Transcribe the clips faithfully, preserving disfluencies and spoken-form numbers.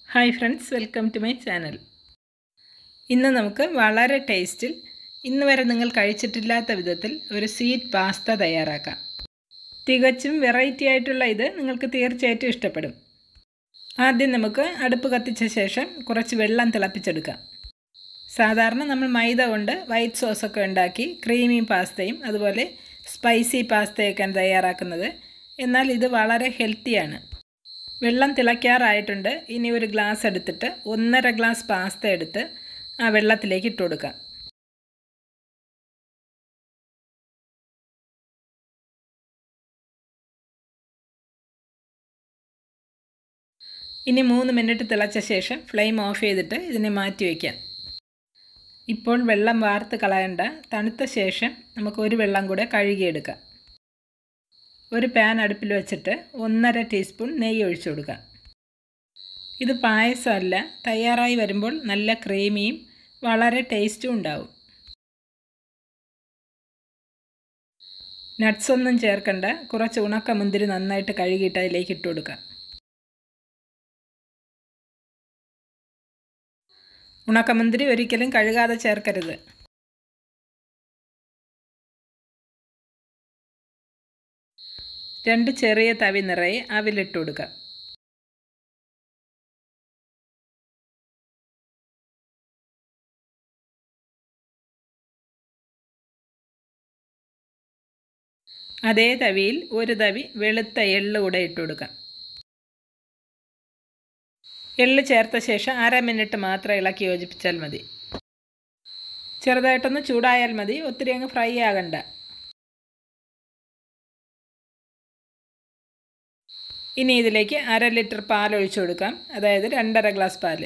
Hi friends, welcome to my channel. ഇന്ന് നമുക്ക് വളരെ ടേസ്റ്റിൽ ഇന്ന് വരെ നിങ്ങൾ കഴിച്ചിട്ടില്ലാത്ത വിധത്തിൽ ഒരു സ്വീറ്റ് പാസ്ത തയ്യാറാക്കാം. തികച്ചും വെറൈറ്റി ആയിട്ടുള്ള ഇത് നിങ്ങൾക്ക് തീർച്ചയായിട്ടും ഇഷ്ടപ്പെടും. ആദ്യം നമുക്ക് അടുപ്പ് കത്തിച്ച ശേഷം കുറച്ച് വെള്ളം തിളപ്പിച്ചെടുക്കാം. സാധാരണ നമ്മൾ മൈദ കൊണ്ട് വൈറ്റ് സോസ് ഒക്കെ ഉണ്ടാക്കി ക്രീമി പാസ്തയും അതുപോലെ സ്പൈസി പാസ്തയൊക്കെയാണ് തയ്യാറാക്കുന്നത്. എന്നാൽ ഇത് വളരെ ഹെൽത്തിയാണ്. വെള്ളം തിളയ്ക്കാറായിട്ടുണ്ട്. ഇനി ഒരു ഗ്ലാസ് എടുത്തിട്ട് ഒന്നര ഗ്ലാസ് പാസ്ത എടുത്ത് ആ വെള്ളത്തിലേക്ക് ഇട്ട് കൊടുക്കാം. ഇനി മൂന്ന് മിനിറ്റ് തിളച്ച ശേഷം ഫ്ലെയിം ഓഫ് ചെയ്തിട്ട് ഇതിനെ മാറ്റി വയ്ക്കാം. ഇപ്പോൾ വെള്ളം വാർത്ത് കളയണ്ട. തണുത്ത ശേഷം നമുക്ക് ഒരു വെള്ളം കൂടെ കഴുകിയെടുക്കാം. ഒരു പാൻ അടുപ്പിൽ വെച്ചിട്ട് ഒന്നര ടീസ്പൂൺ നെയ്യ് ഒഴിച്ചു കൊടുക്കാം. ഇത് പായസമല്ല, തയ്യാറായി വരുമ്പോൾ നല്ല ക്രീമിയും വളരെ ടേസ്റ്റും ഉണ്ടാവും. നട്ട്സ് ഒന്നും ചേർക്കണ്ട. കുറച്ച് ഉണക്കമുന്തിരി നന്നായിട്ട് കഴുകിയിട്ട് അതിലേക്ക് ഇട്ട് കൊടുക്കാം. ഉണക്കമുന്തിരി ഒരിക്കലും കഴുകാതെ ചേർക്കരുത്. രണ്ട് ചെറിയ തവി നിറയെ അവിലിട്ട് കൊടുക്കുക. അതേ തവിയിൽ ഒരു തവി വെളുത്ത എള്ള് കൂടെ ഇട്ട് കൊടുക്കാം. എള്ള് ചേർത്ത ശേഷം അര മിനിറ്റ് മാത്രം ഇളക്കി യോജിപ്പിച്ചാൽ മതി. ചെറുതായിട്ടൊന്ന് ചൂടായാൽ മതി, ഒത്തിരി അങ്ങ് ഫ്രൈ ആകണ്ട. ഇനി ഇതിലേക്ക് അര ലിറ്റർ പാൽ ഒഴിച്ചു കൊടുക്കാം, അതായത് രണ്ടര ഗ്ലാസ് പാല്.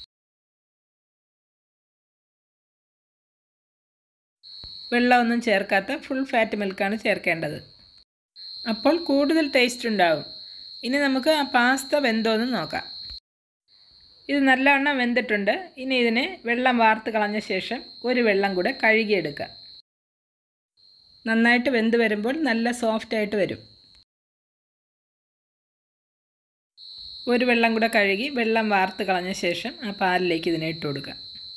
വെള്ളമൊന്നും ചേർക്കാത്ത ഫുൾ ഫാറ്റ് മിൽക്കാണ് ചേർക്കേണ്ടത്. അപ്പോൾ കൂടുതൽ ടേസ്റ്റ് ഉണ്ടാവും. ഇനി നമുക്ക് ആ പാസ്ത വെന്തോന്ന് നോക്കാം. ഇത് നല്ലവണ്ണം വെന്തിട്ടുണ്ട്. ഇനി ഇതിനെ വെള്ളം വാർത്ത് കളഞ്ഞ ശേഷം ഒരു വെള്ളം കൂടെ കഴുകിയെടുക്കുക. നന്നായിട്ട് വെന്ത് വരുമ്പോൾ നല്ല സോഫ്റ്റായിട്ട് വരും. ഒരു വെള്ളം കൂടെ കഴുകി വെള്ളം വാർത്ത് കളഞ്ഞ ശേഷം ആ പാലിലേക്ക് ഇതിനെ ഇട്ട് കൊടുക്കുക.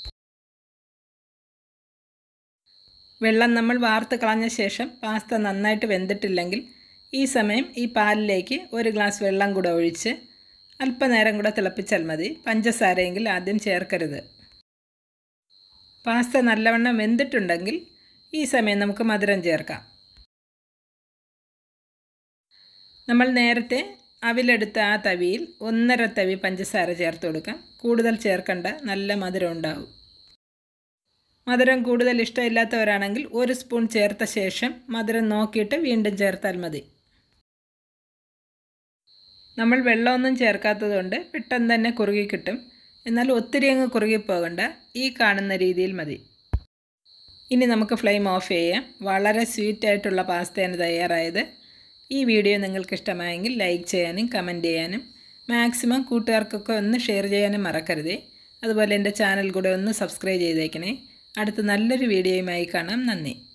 വെള്ളം നമ്മൾ വാർത്ത് കളഞ്ഞ ശേഷം പാസ്ത നന്നായിട്ട് വെന്തിട്ടില്ലെങ്കിൽ ഈ സമയം ഈ പാലിലേക്ക് ഒരു ഗ്ലാസ് വെള്ളം കൂടെ ഒഴിച്ച് അല്പനേരം കൂടെ തിളപ്പിച്ചാൽ മതി. പഞ്ചസാരയെങ്കിൽ ആദ്യം ചേർക്കരുത്. പാസ്ത നല്ലവണ്ണം വെന്തിട്ടുണ്ടെങ്കിൽ ഈ സമയം നമുക്ക് മധുരം ചേർക്കാം. നമ്മൾ നേരത്തെ അവിലെടുത്ത ആ തവിയിൽ ഒന്നര തവി പഞ്ചസാര ചേർത്ത് കൊടുക്കാം. കൂടുതൽ ചേർക്കണ്ട, നല്ല മധുരം ഉണ്ടാവും. മധുരം കൂടുതൽ ഇഷ്ടമില്ലാത്തവരാണെങ്കിൽ ഒരു സ്പൂൺ ചേർത്ത ശേഷം മധുരം നോക്കിയിട്ട് വീണ്ടും ചേർത്താൽ മതി. നമ്മൾ വെള്ളമൊന്നും ചേർക്കാത്തതുകൊണ്ട് പെട്ടെന്ന് തന്നെ കുറുകി കിട്ടും. എന്നാൽ ഒത്തിരി അങ്ങ് കുറുകിപ്പോകണ്ട, ഈ കാണുന്ന രീതിയിൽ മതി. ഇനി നമുക്ക് ഫ്ലെയിം ഓഫ് ചെയ്യാം. വളരെ സ്വീറ്റായിട്ടുള്ള പാസ്തയാണ് തയ്യാറായത്. ഈ വീഡിയോ നിങ്ങൾക്ക് ഇഷ്ടമായെങ്കിൽ ലൈക്ക് ചെയ്യാനും കമൻറ്റ് ചെയ്യാനും മാക്സിമം കൂട്ടുകാർക്കൊക്കെ ഒന്ന് ഷെയർ ചെയ്യാനും മറക്കരുതേ. അതുപോലെ എൻ്റെ ചാനൽ കൂടെ ഒന്ന് സബ്സ്ക്രൈബ് ചെയ്തേക്കണേ. അടുത്ത നല്ലൊരു വീഡിയോയുമായി കാണാം. നന്ദി.